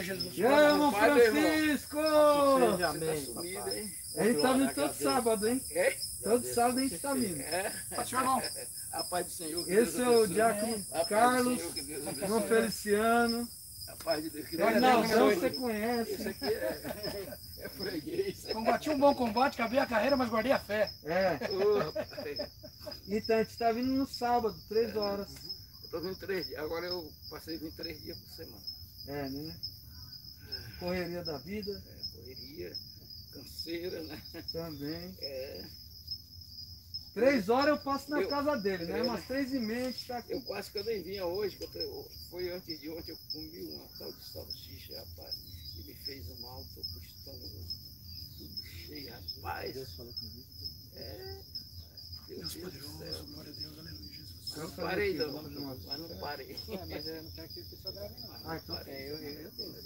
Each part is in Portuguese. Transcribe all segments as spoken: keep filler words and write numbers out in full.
Jesus. E aí, irmão Francisco? Seja amém, sumido, papai. hein? Ô, A gente tá glória vindo a todo Deus. sábado, hein? É? Todo sábado a gente tá vindo. É. Pode ser, irmão. A paz do Senhor. que Esse Deus é o abençoe. diácono A paz do Carlos, Senhor, que Deus irmão abençoe. Feliciano. A paz de Deus. Que Glória Deus a Deus, Reinaldão, abençoe. você conhece. Esse aqui é, é freguês. Combati um bom combate, acabei a carreira, mas guardei a fé. É. Ô, rapaz. Então a gente tá vindo no sábado, três horas. Eu tô vindo três dias. Agora eu passei vindo três dias por semana. É, né? Correria da vida É, correria, canseira, né? também. É, Três horas eu passo na Eu- casa dele, né? eu- Umas três e meia a gente tá aqui. eu quase que eu nem vinha hoje, que eu tô- foi antes de ontem, eu comi uma tal de salsicha, rapaz, e me fez um mal, tô com o estômago tudo cheio, rapaz. Deus falou comigo. É, Deus, Deus Deus do poderoso, céu. glória a Deus, aleluia, Jesus. Eu não Vamos fazer parei aqui, não, vamos de uma- mas não parei. É, mas eu não quero que o pessoal grave não. Ah, então Parei. É, eu, eu, eu tenho.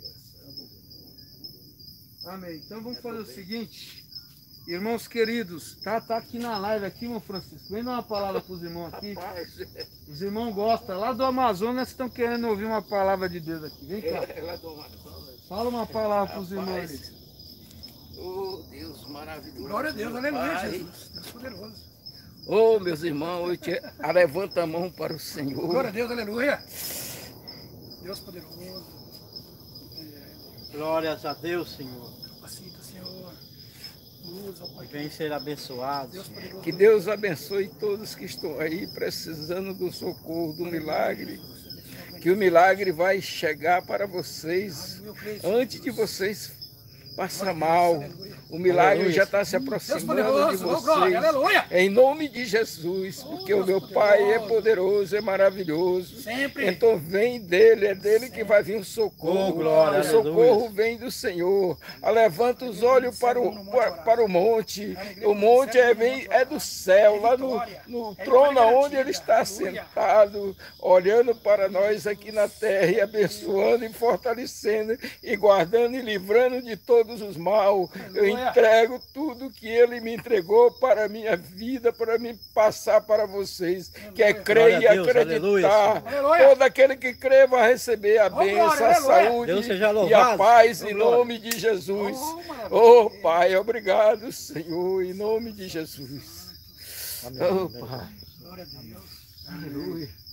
Amém. Então vamos fazer o seguinte, irmãos queridos, tá, tá aqui na live aqui, irmão Francisco. Vem dar uma palavra para os irmãos aqui. Rapaz, Os irmãos gostam. Lá do Amazonas estão querendo ouvir uma palavra de Deus aqui. Vem cá. é, lá do Amazonas. Fala uma palavra para os irmãos. Rapaz, oh Deus maravilhoso. Glória a Deus, meu aleluia, Pai. Jesus. Deus poderoso. Oh, meus irmãos, eu te... ah, levanta a mão para o Senhor. Glória a Deus, aleluia. Deus poderoso. Glórias a Deus, Senhor. Capacita, Senhor. Luz, ó Pai. Vem ser abençoado, Deus Senhor. poderoso. Que Deus abençoe todos que estão aí precisando do socorro, do milagre. Que o milagre vai chegar para vocês Aleluia, eu creio. antes de vocês passar mal. O milagre Aleluia. já está se Deus aproximando de poderoso, oh, glória, vocês. aleluia. Em nome de Jesus, porque o meu Pai é poderoso, é maravilhoso. Sempre. Então vem dele, é dele que vai vir o socorro. Oh, glória, O socorro aleluia. vem do Senhor. Ah, levanta os olhos para o, para, para o monte. O monte é, vem, é do céu, lá no, no trono onde ele está sentado, olhando para nós aqui na terra e abençoando e fortalecendo e guardando e livrando de todos os mal. Eu entrego tudo que ele me entregou para a minha vida, para me passar para vocês, que é crer e Glória a Deus, acreditar. aleluia. Todo aquele que crê vai receber a glória, bênção, a aleluia. saúde Deus seja e a louvado. paz Oh, em glória. nome de Jesus. Oh, maravilha. Oh, Pai, obrigado, Senhor, em nome de Jesus. Amém. Oh, Pai, Glória a Deus. aleluia.